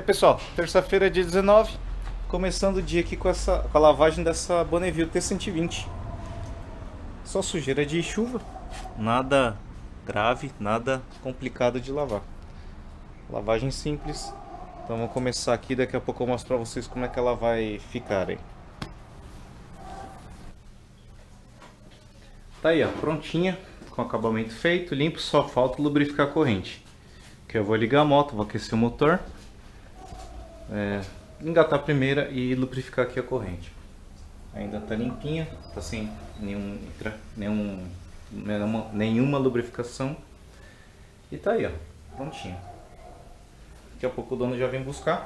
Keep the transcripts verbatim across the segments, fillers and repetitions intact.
Pessoal, terça-feira, dia dezenove, começando o dia aqui com, essa, com a lavagem dessa Bonneville T cento e vinte. Só sujeira de chuva, nada grave, nada complicado de lavar. Lavagem simples. Então vamos começar aqui, daqui a pouco eu mostro pra vocês como é que ela vai ficar aí. Tá aí, ó, prontinha, com acabamento feito, limpo, só falta lubrificar a corrente. Que eu vou ligar a moto, vou aquecer o motor. É, engatar a primeira e lubrificar aqui a corrente. Ainda tá limpinha, tá sem nenhum, nenhum, nenhuma, nenhuma lubrificação. E tá aí, ó, prontinho. Daqui a pouco o dono já vem buscar.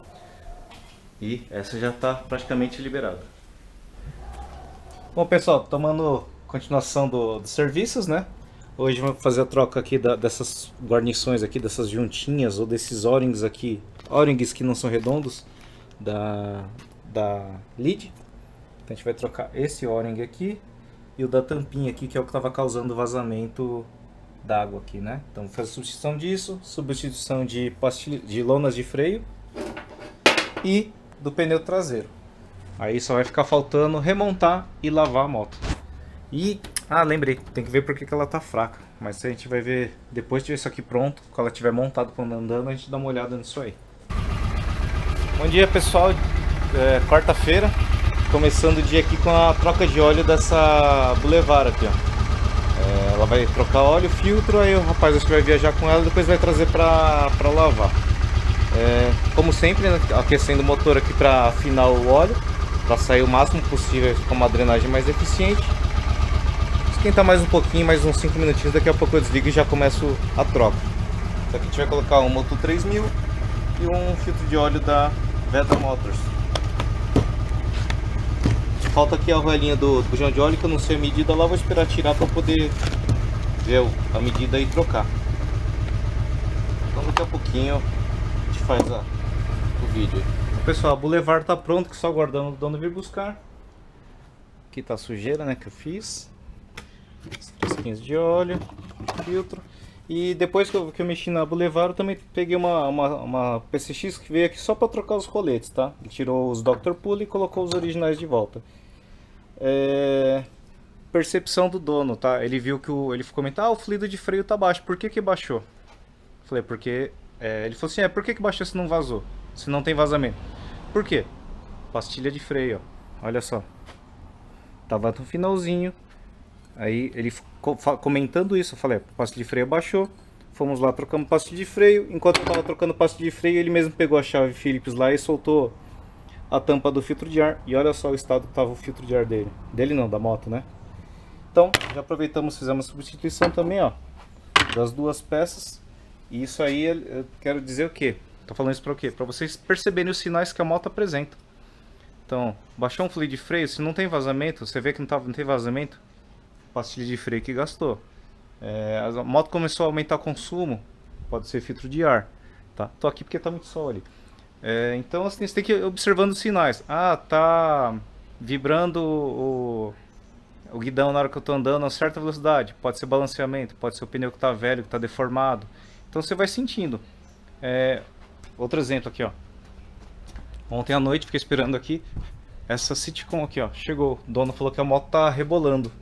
E essa já tá praticamente liberada. Bom, pessoal, tomando continuação do, dos serviços, né? Hoje vamos fazer a troca aqui da, dessas guarnições aqui, dessas juntinhas ou desses O-rings aqui, O-rings que não são redondos, da, da lead. Então a gente vai trocar esse O-ring aqui e o da tampinha aqui, que é o que estava causando vazamento d'água aqui, né? Então vou fazer substituição disso, substituição de, pastilha, de lonas de freio e do pneu traseiro. Aí só vai ficar faltando remontar e lavar a moto. E, ah, lembrei, tem que ver porque que ela tá fraca. Mas a gente vai ver, depois de isso aqui pronto, quando ela estiver montada quando andando, a gente dá uma olhada nisso aí. Bom dia, pessoal, é, quarta-feira, começando o dia aqui com a troca de óleo dessa Boulevard aqui, ó. É, ela vai trocar óleo, filtro, aí o rapaz acho que vai viajar com ela e depois vai trazer pra, pra lavar. É, como sempre, né, aquecendo o motor aqui pra afinar o óleo, pra sair o máximo possível com uma drenagem mais eficiente. Esquentar mais um pouquinho, mais uns cinco minutinhos, daqui a pouco eu desligo e já começo a troca. Então aqui a gente vai colocar um Moto três mil e um filtro de óleo da Veda Motors. Falta aqui a argolinha do bujão de óleo que eu não sei a medida lá, vou esperar tirar para poder ver a medida e trocar. Então daqui a pouquinho a gente faz a, o vídeo. Então, pessoal, a Boulevard tá pronto, que só aguardando o dono vir buscar. Aqui tá a sujeira, né, que eu fiz. Três pinhos de óleo, filtro. E depois que eu, que eu mexi na Boulevard, eu também peguei uma, uma, uma P C X que veio aqui só para trocar os coletes, tá? Ele tirou os doutor Pulley e colocou os originais de volta. É... Percepção do dono, tá? Ele viu que o, ele comentou, ah, o fluido de freio tá baixo, por que que baixou? Falei, porque... É... Ele falou assim, é, por que que baixou se não vazou? Se não tem vazamento? Por quê? Pastilha de freio, ó. Olha só. Tava no finalzinho. Aí ele comentando isso, eu falei, a pastilha de freio baixou. Fomos lá, trocamos pastilha de freio. Enquanto eu tava trocando pastilha de freio, ele mesmo pegou a chave Phillips lá e soltou a tampa do filtro de ar. E olha só o estado que tava o filtro de ar dele. Dele não, da moto, né? Então, já aproveitamos, fizemos a substituição também, ó, das duas peças. E isso aí, eu quero dizer o quê? Tô falando isso para o quê? Para vocês perceberem os sinais que a moto apresenta. Então, baixou um fluido de freio, se não tem vazamento, você vê que não, tá, não tem vazamento, pastilha de freio que gastou. É, a moto começou a aumentar o consumo, pode ser filtro de ar, tá? Tô aqui porque tá muito sol ali. É, então assim, você tem que ir observando os sinais. Ah, tá vibrando o, o guidão na hora que eu tô andando a certa velocidade. Pode ser balanceamento, pode ser o pneu que tá velho, que tá deformado. Então você vai sentindo. É, outro exemplo aqui, ó. Ontem à noite fiquei esperando aqui. Essa Citicon aqui, ó, chegou. O dono falou que a moto tá rebolando.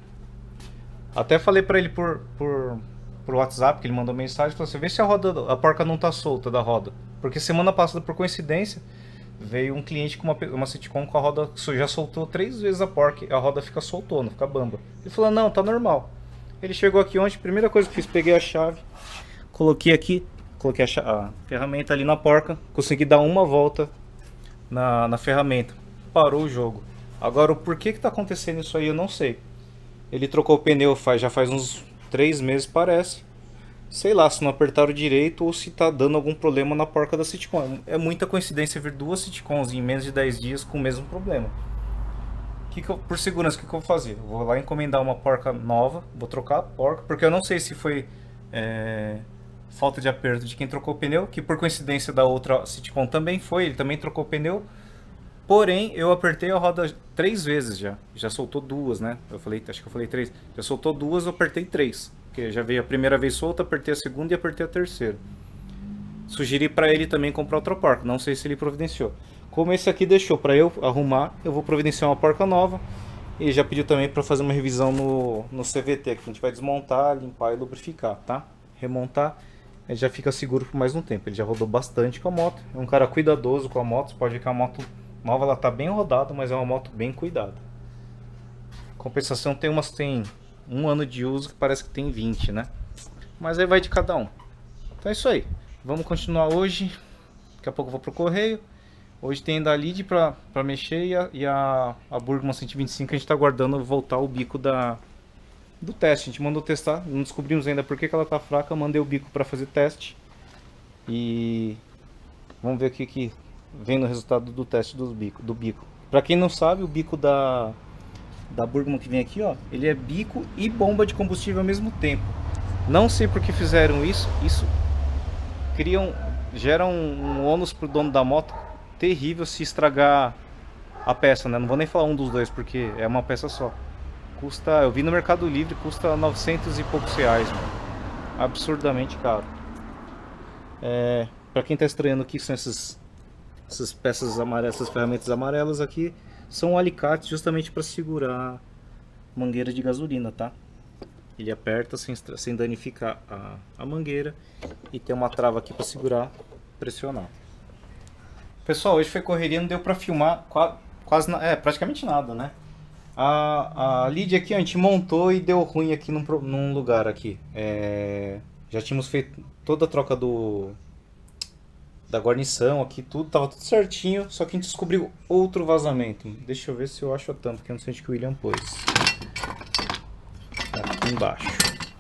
Até falei pra ele por, por, por WhatsApp, que ele mandou mensagem, falou assim, vê se a roda, a porca não tá solta da roda. Porque semana passada, por coincidência, veio um cliente com uma, uma Citicon com a roda, já soltou três vezes a porca e a roda fica soltona, fica bamba. Ele falou, não, tá normal. Ele chegou aqui ontem, primeira coisa que fiz, peguei a chave, coloquei aqui, coloquei a, chave, a ferramenta ali na porca, consegui dar uma volta na, na ferramenta. Parou o jogo. Agora, o porquê que tá acontecendo isso aí, eu não sei. Ele trocou o pneu faz, já faz uns três meses, parece. Sei lá, se não apertaram direito ou se tá dando algum problema na porca da Citicon. É muita coincidência ver duas Citicons em menos de dez dias com o mesmo problema. Que que eu, por segurança, o que, que eu vou fazer? Eu vou lá encomendar uma porca nova, vou trocar a porca, porque eu não sei se foi é, falta de aperto de quem trocou o pneu, que por coincidência da outra Citicon também foi, ele também trocou o pneu. Porém, eu apertei a roda três vezes já. Já soltou duas, né? Eu falei, acho que eu falei três. Já soltou duas, eu apertei três. Porque já veio a primeira vez solta, apertei a segunda e apertei a terceira. sugeri para ele também comprar outra porca, não sei se ele providenciou. Como esse aqui deixou para eu arrumar, eu vou providenciar uma porca nova. E já pediu também para fazer uma revisão no, no C V T, que a gente vai desmontar, limpar e lubrificar, tá? Remontar, ele já fica seguro por mais um tempo. Ele já rodou bastante com a moto, é um cara cuidadoso com a moto. Você pode ver que a moto nova ela tá bem rodada, mas é uma moto bem cuidada. Compensação, tem umas tem um ano de uso que parece que tem vinte, né? Mas aí vai de cada um. Então é isso aí, vamos continuar hoje. Daqui a pouco eu vou pro correio. Hoje tem ainda a Lide pra, pra mexer e a, e a, a Burgman cento e vinte e cinco a gente tá aguardando voltar o bico da, do teste. A gente mandou testar, não descobrimos ainda por que, que ela tá fraca. Eu mandei o bico pra fazer teste. E vamos ver o que, que vem no resultado do teste dos bico, do bico. Pra quem não sabe, o bico da, da Burgman que vem aqui, ó, ele é bico e bomba de combustível ao mesmo tempo. Não sei por que fizeram isso. Isso cria um, gera um, um ônus pro dono da moto terrível se estragar a peça, né? Não vou nem falar um dos dois porque é uma peça só. Custa, eu vi no Mercado Livre, custa novecentos e poucos reais, mano. Absurdamente caro. É, para quem tá estranhando o que são essas, essas peças amarelas, essas ferramentas amarelas aqui, são alicates justamente para segurar mangueira de gasolina, tá? Ele aperta sem, sem danificar a, a mangueira e tem uma trava aqui para segurar, pressionar. Pessoal, hoje foi correria, não deu pra filmar quase, quase é, praticamente nada, né? A, a Lide aqui a gente montou e deu ruim aqui num, num lugar aqui. É, já tínhamos feito toda a troca do da guarnição aqui, tudo, tava tudo certinho, só que a gente descobriu outro vazamento. Deixa eu ver se eu acho a tampa, que eu não sei onde que o William pôs. Aqui embaixo.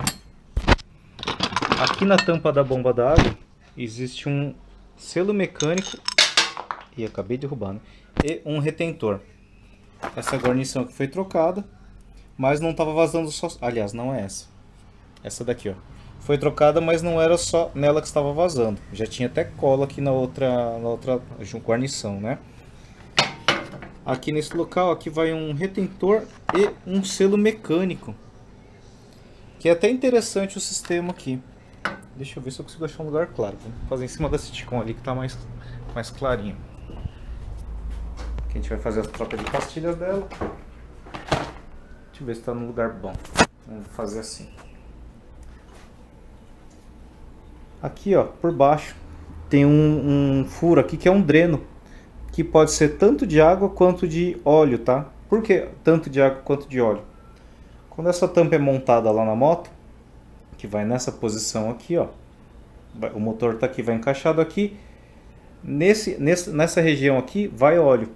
Aqui na tampa da bomba d'água existe um selo mecânico. E acabei de derrubar, né? E um retentor. Essa guarnição aqui foi trocada, mas não estava vazando só. Aliás, não é essa. Essa daqui, ó. Foi trocada, mas não era só nela que estava vazando. Já tinha até cola aqui na outra, na outra guarnição, né? Aqui nesse local, aqui vai um retentor e um selo mecânico. Que é até interessante o sistema aqui. Deixa eu ver se eu consigo achar um lugar claro. Vou fazer em cima da Citicon ali que tá mais, mais clarinho. Aqui a gente vai fazer a troca de pastilhas dela. Deixa eu ver se está no lugar bom. Vamos fazer assim. Aqui, ó, por baixo tem um, um furo aqui que é um dreno, que pode ser tanto de água quanto de óleo, tá? Por que tanto de água quanto de óleo? Quando essa tampa é montada lá na moto, que vai nessa posição aqui, ó, o motor tá aqui, vai encaixado aqui. Nesse, nesse, nessa região aqui vai óleo.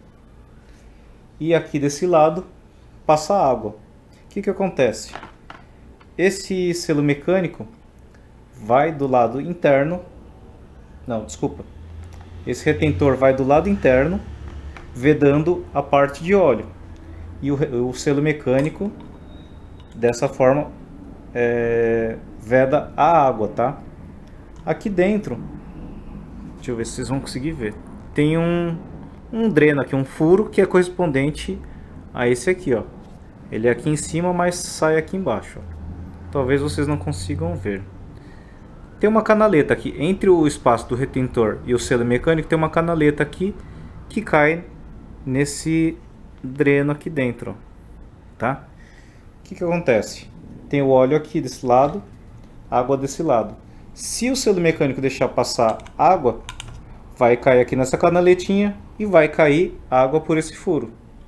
E aqui desse lado passa água. O que que acontece? Esse selo mecânico vai do lado interno. Não, desculpa. Esse retentor vai do lado interno, vedando a parte de óleo. E o, o selo mecânico, dessa forma, é, veda a água, tá? Aqui dentro, deixa eu ver se vocês vão conseguir ver. Tem um, um dreno aqui, um furo que é correspondente a esse aqui, ó. Ele é aqui em cima, mas sai aqui embaixo, ó. Talvez vocês não consigam ver. Tem uma canaleta aqui, entre o espaço do retentor e o selo mecânico, tem uma canaleta aqui que cai nesse dreno aqui dentro, ó, tá? O que que acontece? Tem o óleo aqui desse lado, água desse lado. Se o selo mecânico deixar passar água, vai cair aqui nessa canaletinha e vai cair água por esse furo.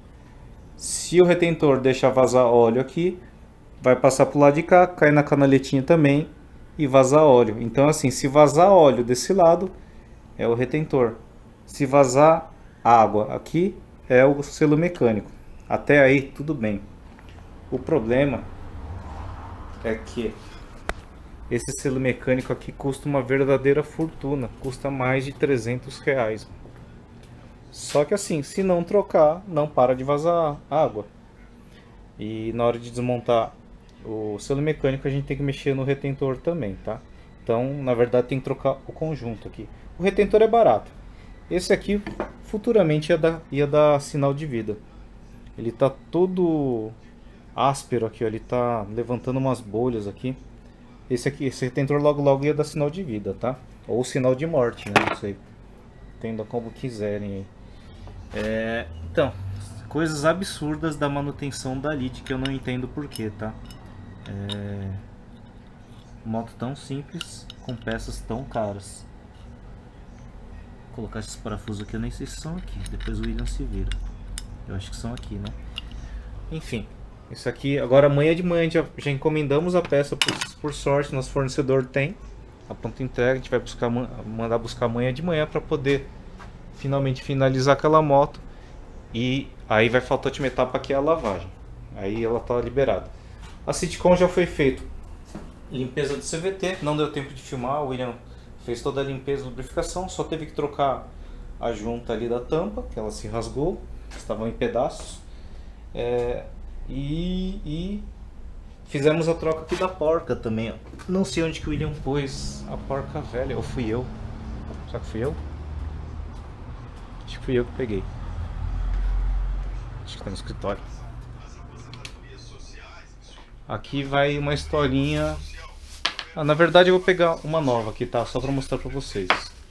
Se o retentor deixar vazar óleo aqui, vai passar para o lado de cá, cai na canaletinha também e vazar óleo. Então assim, se vazar óleo desse lado, é o retentor. Se vazar água aqui, é o selo mecânico. Até aí tudo bem. O problema é que esse selo mecânico aqui custa uma verdadeira fortuna. Custa mais de trezentos reais. Só que assim, se não trocar, não para de vazar água. E na hora de desmontar o selo mecânico, a gente tem que mexer no retentor também, tá? Então, na verdade, tem que trocar o conjunto aqui. O retentor é barato. Esse aqui, futuramente, ia dar, ia dar sinal de vida. Ele tá todo áspero aqui, ó. Ele tá levantando umas bolhas aqui. Esse aqui, esse retentor logo logo ia dar sinal de vida, tá? Ou sinal de morte, né? Não sei. Entenda como quiserem aí. É, então, coisas absurdas da manutenção da Lide que eu não entendo porquê, tá? É, moto tão simples com peças tão caras. Vou colocar esses parafusos aqui, eu nem sei se são aqui. Depois o William se vira. Eu acho que são aqui, né? Enfim, isso aqui. Agora amanhã de manhã já, já encomendamos a peça, por, por sorte, nosso fornecedor tem a pronta entrega. A gente vai buscar, mandar buscar amanhã de manhã para poder finalmente finalizar aquela moto. E aí vai faltar a última etapa, que é a lavagem. Aí ela tá liberada. A Citicon já foi feito limpeza do C V T, não deu tempo de filmar. O William fez toda a limpeza e lubrificação, só teve que trocar a junta ali da tampa, que ela se rasgou, estavam em pedaços. É, e, e fizemos a troca aqui da porca também, ó. Não sei onde que o William pôs a porca velha, ou fui eu? Será que fui eu? Acho que fui eu que peguei. Acho que tá no escritório. Aqui vai uma historinha. Ah, na verdade eu vou pegar uma nova aqui, tá? Só pra mostrar pra vocês.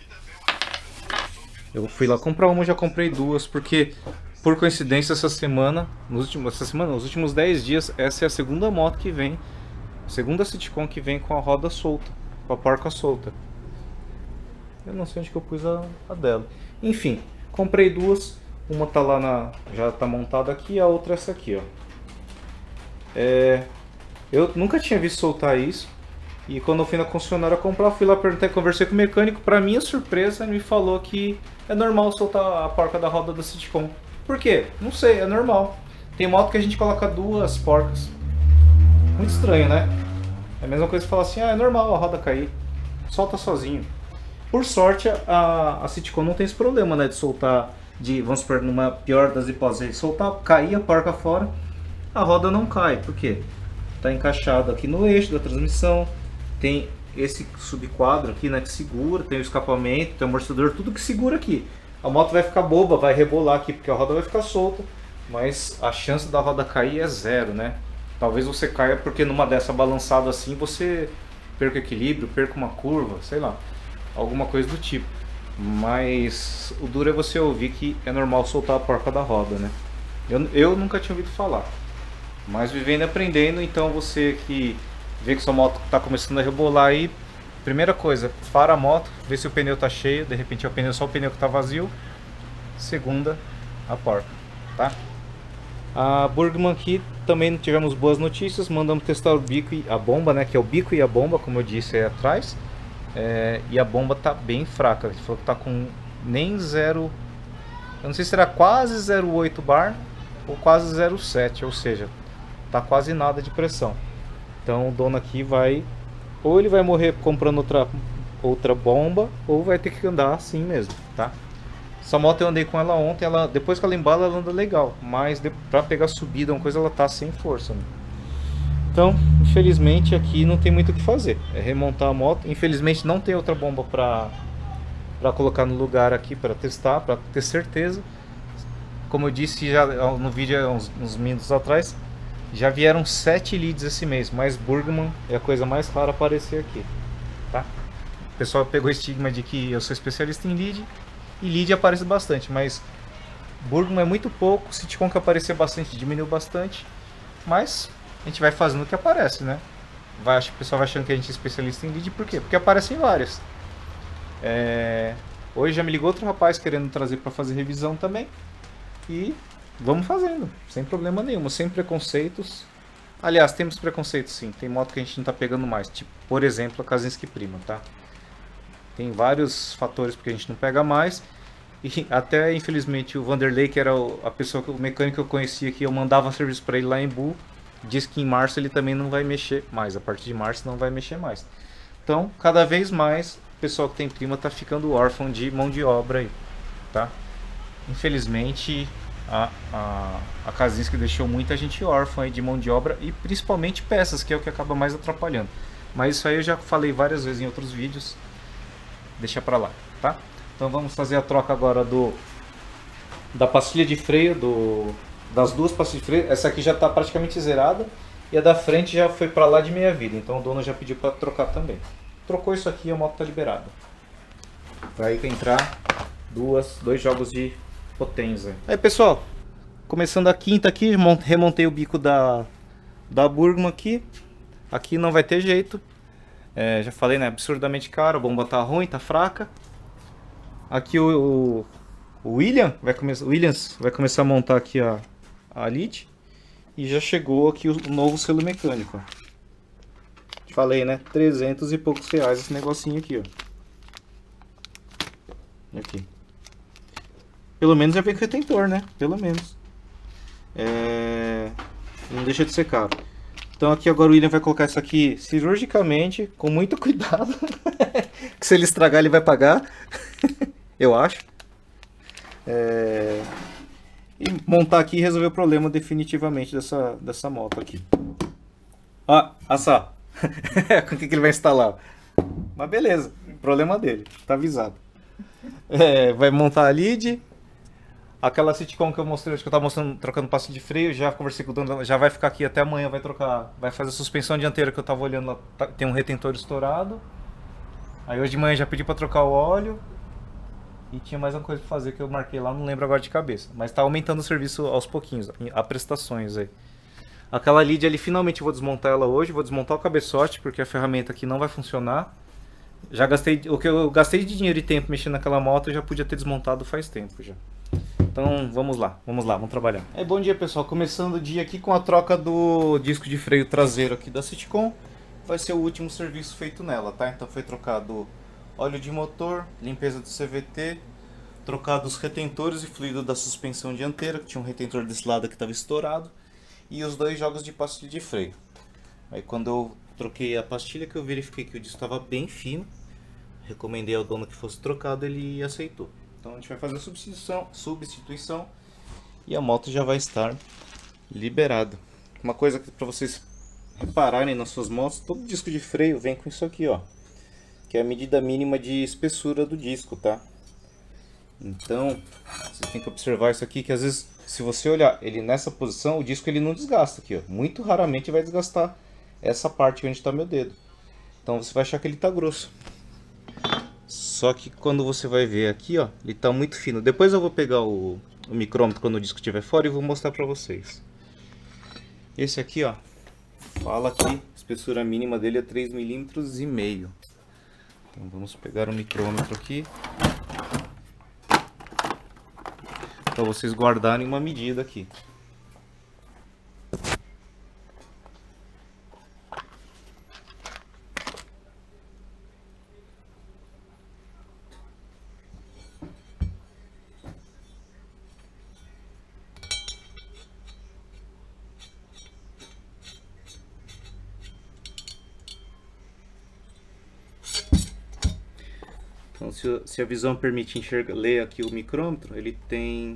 Eu fui lá comprar uma, já comprei duas, porque por coincidência essa semana, nos últimos, essa semana, nos últimos dez dias, essa é a segunda moto que vem, a segunda Citicon que vem com a roda solta, com a porca solta. Eu não sei onde que eu pus a, a dela. Enfim, comprei duas, uma tá lá na, já tá montada aqui, a outra é essa aqui, ó. É, eu nunca tinha visto soltar isso. E quando eu fui na concessionária comprar, fui lá perguntar, conversei com o mecânico. Pra minha surpresa, ele me falou que é normal soltar a porca da roda da Citicon. Por quê? Não sei, é normal. Tem moto que a gente coloca duas porcas. Muito estranho, né? É a mesma coisa que falar assim, ah, é normal a roda cair. Solta sozinho. Por sorte, a, a Citicon não tem esse problema, né? De soltar, de, vamos supor, numa pior das hipóteses, soltar, cair a porca fora, a roda não cai. Por quê? Tá encaixado aqui no eixo da transmissão. Tem esse subquadro aqui, né, que segura, tem o escapamento, tem o amortecedor, tudo que segura aqui. A moto vai ficar boba, vai rebolar aqui, porque a roda vai ficar solta, mas a chance da roda cair é zero, né? Talvez você caia porque numa dessa balançada assim, você perca equilíbrio, perca uma curva, sei lá, alguma coisa do tipo. Mas o duro é você ouvir que é normal soltar a porca da roda, né? Eu, eu nunca tinha ouvido falar, mas vivendo e aprendendo. Então você que vê que sua moto está começando a rebolar aí, primeira coisa, para a moto, vê se o pneu está cheio, de repente é o pneu, só o pneu que está vazio. Segunda, a porca, tá? A Burgman aqui também não tivemos boas notícias, mandamos testar o bico e a bomba, né, que é o bico e a bomba, como eu disse aí atrás. É, e a bomba tá bem fraca, ele falou que tá com nem zero, eu não sei se será quase zero vírgula oito bar ou quase zero vírgula sete, ou seja, tá quase nada de pressão. Então o dono aqui vai, ou ele vai morrer comprando outra, outra bomba, ou vai ter que andar assim mesmo, tá? Essa moto eu andei com ela ontem, ela, depois que ela embala ela anda legal, mas de, pra pegar subida, uma coisa, ela tá sem força, né? Então, infelizmente aqui não tem muito o que fazer, é remontar a moto. Infelizmente não tem outra bomba pra, pra colocar no lugar aqui para testar, para ter certeza. Como eu disse já no vídeo uns, uns minutos atrás, já vieram sete leads esse mês, mas Burgman é a coisa mais rara a aparecer aqui, tá? O pessoal pegou o estigma de que eu sou especialista em lead, e lead aparece bastante, mas Burgman é muito pouco. Citicon que aparecer bastante, diminuiu bastante, mas a gente vai fazendo o que aparece, né? Vai, o pessoal vai achando que a gente é especialista em lead, por quê? Porque aparecem várias. É... Hoje já me ligou outro rapaz querendo trazer para fazer revisão também, e vamos fazendo, sem problema nenhum, sem preconceitos. Aliás, temos preconceitos sim, tem moto que a gente não tá pegando mais, tipo, por exemplo, a Kazinski Prima, tá? Tem vários fatores porque a gente não pega mais. E até, infelizmente, o Vanderlei, que era a pessoa, o mecânico que eu conhecia, que eu mandava serviço para ele lá em Bu, disse que em março ele também não vai mexer mais, a partir de março não vai mexer mais. Então, cada vez mais, o pessoal que tem Prima tá ficando órfão de mão de obra aí, tá? Infelizmente, a, a, a Kazinski deixou muita gente órfã aí de mão de obra e principalmente peças, que é o que acaba mais atrapalhando. Mas isso aí eu já falei várias vezes em outros vídeos, deixa pra lá, tá? Então vamos fazer a troca agora do da pastilha de freio, do, das duas pastilhas de freio. Essa aqui já está praticamente zerada e a da frente já foi pra lá de meia vida, então o dono já pediu para trocar também. Trocou isso aqui, a moto está liberada. Vai entrar duas, dois jogos de potência. Aí pessoal, começando a quinta aqui, remontei o bico da, da Burgman aqui. Aqui não vai ter jeito. É, já falei, né? Absurdamente caro, a bomba tá ruim, tá fraca. Aqui o, o, o William vai começar, Williams vai começar a montar aqui a, a lead. E já chegou aqui o, o novo selo mecânico. Falei, né? trezentos e poucos reais esse negocinho aqui, ó. Aqui. Pelo menos já vem com retentor, né? Pelo menos. É... Não deixa de ser caro. Então aqui agora o William vai colocar isso aqui cirurgicamente, com muito cuidado. Que se ele estragar ele vai pagar. Eu acho. É... E montar aqui e resolver o problema definitivamente dessa, dessa moto aqui. Ó, olha só. Com o que, que ele vai instalar. Mas beleza, problema dele, tá avisado. É, vai montar a lead. Aquela sitcom que eu mostrei, que eu tava mostrando, trocando passo de freio, já conversei com o dono, já vai ficar aqui até amanhã, vai trocar, vai fazer a suspensão dianteira que eu tava olhando lá, tá, tem um retentor estourado. Aí hoje de manhã já pedi pra trocar o óleo. E tinha mais uma coisa pra fazer que eu marquei lá, não lembro agora de cabeça. Mas tá aumentando o serviço aos pouquinhos, a prestações aí. Aquela lead ali, finalmente eu vou desmontar ela hoje, vou desmontar o cabeçote, porque a ferramenta aqui não vai funcionar. Já gastei, o que eu gastei de dinheiro e tempo mexendo naquela moto, eu já podia ter desmontado faz tempo já. Então vamos lá, vamos lá, vamos trabalhar. É, bom dia pessoal, começando o dia aqui com a troca do disco de freio traseiro aqui da Sitcom. Vai ser o último serviço feito nela, tá? Então foi trocado óleo de motor, limpeza do C V T, trocado os retentores e fluido da suspensão dianteira, que tinha um retentor desse lado que estava estourado, e os dois jogos de pastilha de freio. Aí quando eu troquei a pastilha, que eu verifiquei que o disco estava bem fino, recomendei ao dono que fosse trocado, ele aceitou. Então a gente vai fazer a substituição, substituição e a moto já vai estar liberada. Uma coisa para vocês repararem nas suas motos, todo disco de freio vem com isso aqui, ó, que é a medida mínima de espessura do disco, tá? Então você tem que observar isso aqui, que às vezes se você olhar ele nessa posição, o disco ele não desgasta aqui, ó. Muito raramente vai desgastar essa parte onde está meu dedo. Então você vai achar que ele está grosso. Só que quando você vai ver aqui, ó, ele está muito fino. Depois eu vou pegar o, o micrômetro quando o disco estiver fora e vou mostrar para vocês. Esse aqui, ó, fala que a espessura mínima dele é três milímetros e meio. Então vamos pegar o micrômetro aqui, para vocês guardarem uma medida aqui. Então, se, se a visão permite enxergar, ler aqui o micrômetro, ele tem...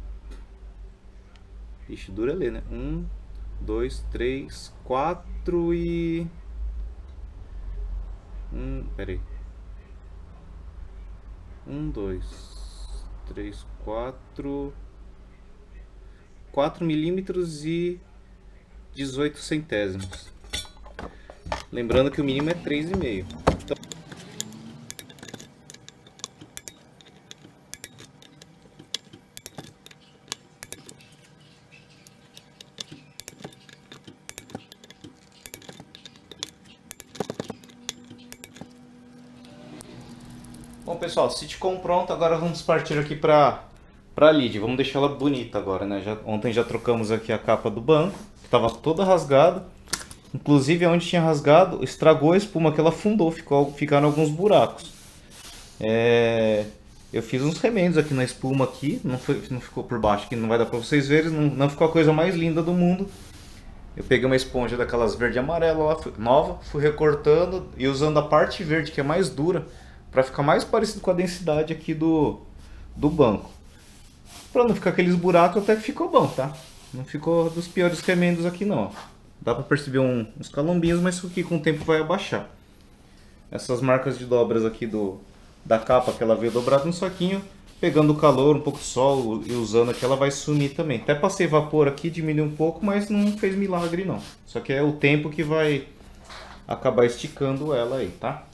Ixi, dura ler, né? Um, dois, três, quatro e... Um, peraí. Um, dois, três, quatro... Quatro milímetros e dezoito centésimos. Lembrando que o mínimo é três e meio. Então... Bom pessoal, Sitcom pronto, agora vamos partir aqui para para a lead. Vamos deixar ela bonita agora, né? Já, ontem já trocamos aqui a capa do banco, que estava toda rasgada. Inclusive onde tinha rasgado, estragou a espuma que ela afundou, ficou, ficaram alguns buracos. É, eu fiz uns remendos aqui na espuma aqui, não, foi, não ficou por baixo, que não vai dar para vocês verem, não, não ficou a coisa mais linda do mundo. Eu peguei uma esponja daquelas verde e amarela lá, nova, fui recortando e usando a parte verde que é mais dura, para ficar mais parecido com a densidade aqui do, do banco. Para não ficar aqueles buracos, até que ficou bom, tá? Não ficou dos piores remendos aqui não. Dá para perceber um, uns calombinhos, mas isso aqui com o tempo vai abaixar. Essas marcas de dobras aqui do, da capa, que ela veio dobrada no saquinho, pegando o calor, um pouco de sol e usando aqui, ela vai sumir também. Até passei vapor aqui, diminuiu um pouco, mas não fez milagre não. Só que é o tempo que vai acabar esticando ela aí, tá?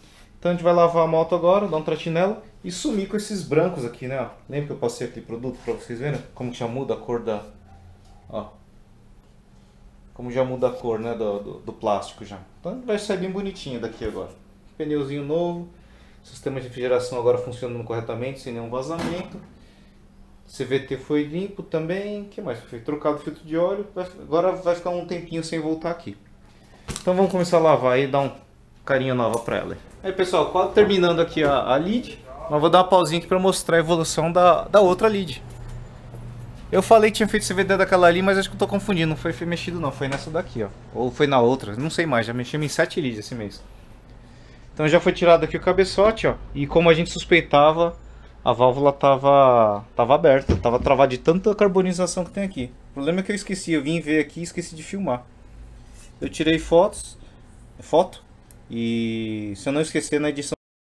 Então a gente vai lavar a moto agora, dar um tratinho nela e sumir com esses brancos aqui, né? Ó. Lembra que eu passei aquele produto pra vocês verem como que já muda a cor da... Ó. Como já muda a cor, né, do, do, do plástico já. Então vai sair bem bonitinho daqui agora. Pneuzinho novo. Sistema de refrigeração agora funcionando corretamente, sem nenhum vazamento. C V T foi limpo também. O que mais? Foi trocado o filtro de óleo. Vai, agora vai ficar um tempinho sem voltar aqui. Então vamos começar a lavar e dar um carinha nova para ela. Aí pessoal, quase terminando aqui a, a lead. Mas vou dar uma pausinha aqui para mostrar a evolução da, da outra lead. Eu falei que tinha feito C V T daquela ali, mas acho que eu tô confundindo. Não foi mexido não, foi nessa daqui, ó. Ou foi na outra, não sei mais. Já mexemos em sete leads esse mês. Então já foi tirado aqui o cabeçote, ó. E como a gente suspeitava, a válvula tava, tava aberta, tava travada de tanta carbonização que tem aqui. O problema é que eu esqueci, eu vim ver aqui e esqueci de filmar. Eu tirei fotos, foto, e se eu não esquecer na edição...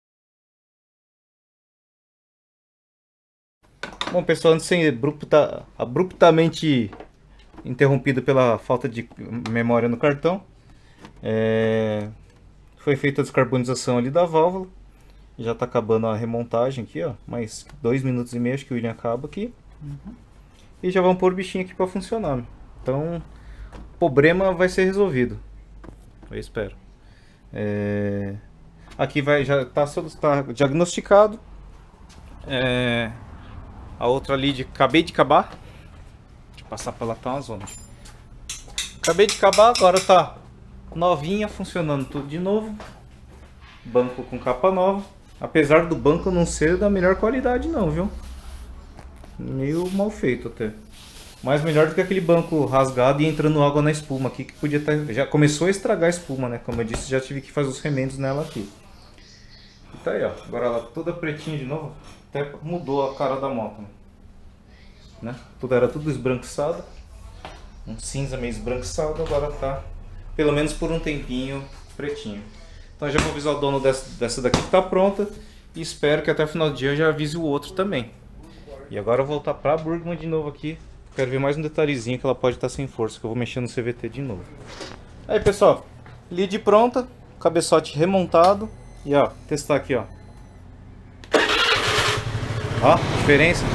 Bom pessoal, antes de ser abrupta, abruptamente interrompido pela falta de memória no cartão, é... foi feita a descarbonização ali da válvula. Já está acabando a remontagem aqui, ó. Mais dois minutos e meio acho que o William acaba aqui. Uhum. E já vamos pôr o bichinho aqui para funcionar. Então, o problema vai ser resolvido. Eu espero. É... Aqui vai, já está tá diagnosticado. É... A outra lead, acabei de acabar. Deixa eu passar para lá, tá uma zona. Acabei de acabar, agora tá novinha, funcionando tudo de novo. Banco com capa nova. Apesar do banco não ser da melhor qualidade não, viu? Meio mal feito até. Mas melhor do que aquele banco rasgado e entrando água na espuma aqui, que podia estar... Já começou a estragar a espuma, né? Como eu disse, já tive que fazer os remendos nela aqui. E tá aí, ó. Agora ela toda pretinha de novo. Até mudou a cara da moto, né? Tudo era tudo esbranquiçado. Um cinza meio esbranquiçado, agora tá... Pelo menos por um tempinho pretinho. Então já vou avisar o dono dessa, dessa daqui que tá pronta. E espero que até o final do dia eu já avise o outro também. E agora eu vou voltar pra Burgman de novo aqui. Quero ver mais um detalhezinho que ela pode estar sem força, que eu vou mexer no C V T de novo. Aí pessoal, lead pronta, cabeçote remontado. E ó, testar aqui ó. Ó, diferença.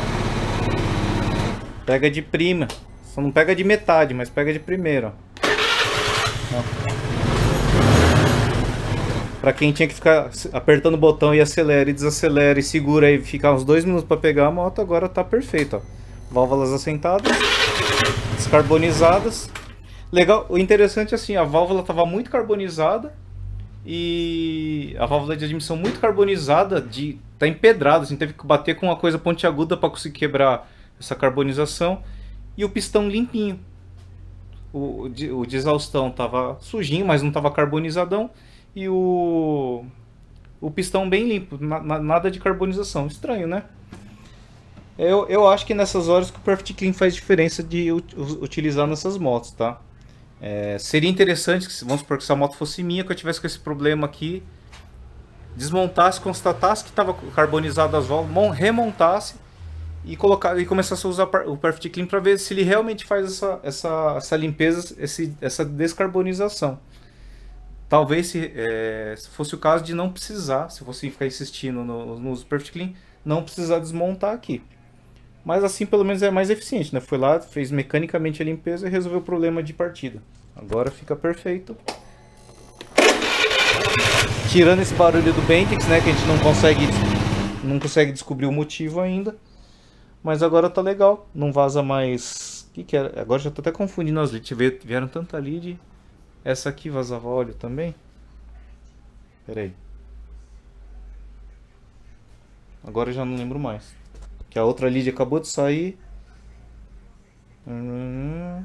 Pega de prima. Só não pega de metade, mas pega de primeira, ó. Pra quem tinha que ficar apertando o botão e acelera e desacelera e segura e ficar uns dois minutos para pegar a moto, agora tá perfeito, ó. Válvulas assentadas, descarbonizadas. Legal, o interessante é assim, a válvula tava muito carbonizada e a válvula de admissão muito carbonizada, de tá empedrada, assim, teve que bater com uma coisa pontiaguda para conseguir quebrar essa carbonização, e o pistão limpinho. O, o de exaustão tava sujinho, mas não tava carbonizadão. E o, o pistão bem limpo, na, na, nada de carbonização. Estranho, né? Eu, eu acho que nessas horas que o Perfect Clean faz diferença de ut, utilizar nessas motos, tá? É, seria interessante, que, vamos supor que essa moto fosse minha, que eu tivesse com esse problema aqui, desmontasse, constatasse que estava carbonizado as válvulas, remontasse e, colocar, e começasse a usar o Perfect Clean para ver se ele realmente faz essa, essa, essa limpeza, esse, essa descarbonização. Talvez se, é, se fosse o caso de não precisar, se fosse ficar insistindo no, no uso do Perfect Clean, não precisar desmontar aqui. Mas assim pelo menos é mais eficiente, né? Foi lá, fez mecanicamente a limpeza e resolveu o problema de partida. Agora fica perfeito. Tirando esse barulho do Bendix, né? Que a gente não consegue, não consegue descobrir o motivo ainda. Mas agora tá legal, não vaza mais... O que que era? Agora já tô até confundindo as leads, vieram tanta lead... Essa aqui vazava óleo também? Pera aí. Agora eu já não lembro mais. Que a outra lead acabou de sair. Hum...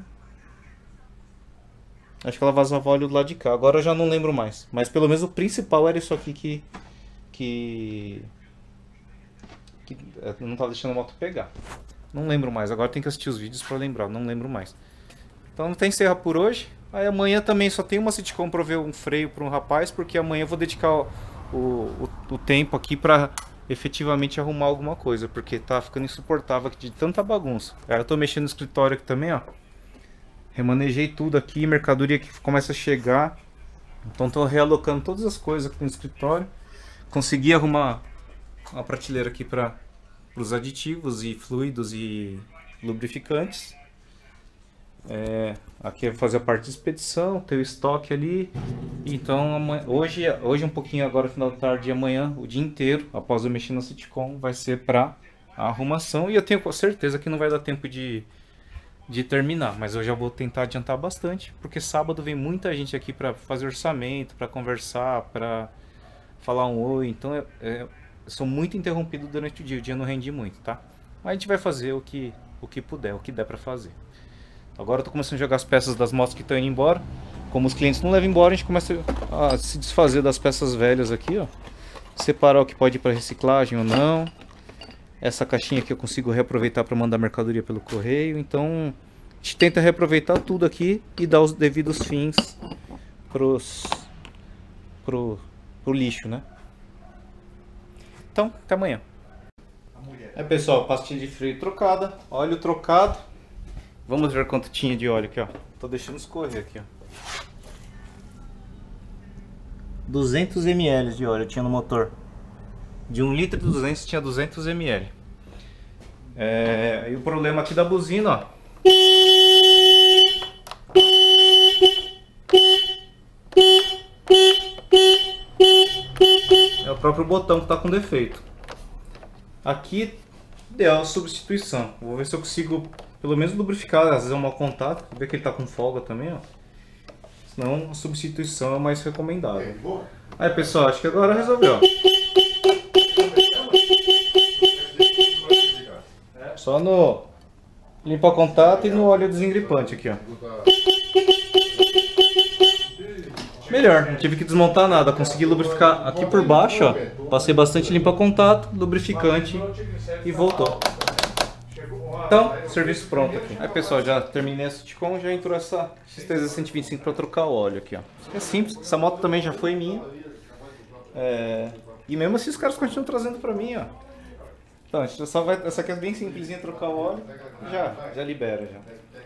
Acho que ela vazava óleo do lado de cá. Agora eu já não lembro mais. Mas pelo menos o principal era isso aqui que... Que... que não tava deixando a moto pegar. Não lembro mais. Agora tem que assistir os vídeos pra lembrar. Não lembro mais. Então não tem encerra por hoje. Aí amanhã também só tem uma sitcom para ver um freio para um rapaz, porque amanhã eu vou dedicar o, o, o tempo aqui para efetivamente arrumar alguma coisa, porque tá ficando insuportável aqui de tanta bagunça. Aí eu tô mexendo no escritório aqui também, ó. Remanejei tudo aqui, mercadoria que começa a chegar. Então tô realocando todas as coisas aqui no escritório. consegui arrumar uma prateleira aqui para os aditivos e fluidos e lubrificantes. É, aqui é fazer a parte de expedição, ter o estoque ali. Então amanhã, hoje, hoje um pouquinho agora, final da tarde e amanhã, o dia inteiro, após eu mexer no sitcom, vai ser para a arrumação. E eu tenho certeza que não vai dar tempo de, de terminar, mas eu já vou tentar adiantar bastante, porque sábado vem muita gente aqui para fazer orçamento, para conversar, para falar um oi. Então é, é, eu sou muito interrompido durante o dia, o dia não rende muito, tá? Mas a gente vai fazer o que, o que puder, o que der para fazer. Agora eu tô começando a jogar as peças das motos que estão indo embora. Como os clientes não levam embora, a gente começa a se desfazer das peças velhas aqui, ó. Separar o que pode ir para reciclagem ou não. Essa caixinha aqui eu consigo reaproveitar para mandar mercadoria pelo correio. Então a gente tenta reaproveitar tudo aqui e dar os devidos fins pros, pro, pro lixo, né? Então, até amanhã. É, pessoal, pastilha de freio trocada, óleo trocado. Vamos ver quanto tinha de óleo aqui, ó. Tô deixando escorrer aqui, ó. duzentos mililitros de óleo tinha no motor. De um litro e duzentos tinha duzentos mililitros. É, e o problema aqui da buzina, ó. É o próprio botão que tá com defeito. Aqui deu a substituição. Vou ver se eu consigo pelo menos lubrificar, às vezes é um mau contato. Ver que ele tá com folga também, ó. Senão a substituição é mais recomendável. Aí, pessoal, acho que agora resolveu. Só no limpa contato e no óleo desengripante aqui, ó. Melhor, não tive que desmontar nada, consegui lubrificar aqui por baixo, ó. Passei bastante limpa contato, lubrificante e voltou. Então, serviço pronto aqui. Aí, pessoal, já terminei a sitcom, já entrou essa X T Z cento e vinte e cinco para trocar o óleo aqui, ó. É simples, essa moto também já foi minha. É... E mesmo assim os caras continuam trazendo pra mim, ó. Então, a gente só vai... essa aqui é bem simplesinha, trocar o óleo, já, já libera já.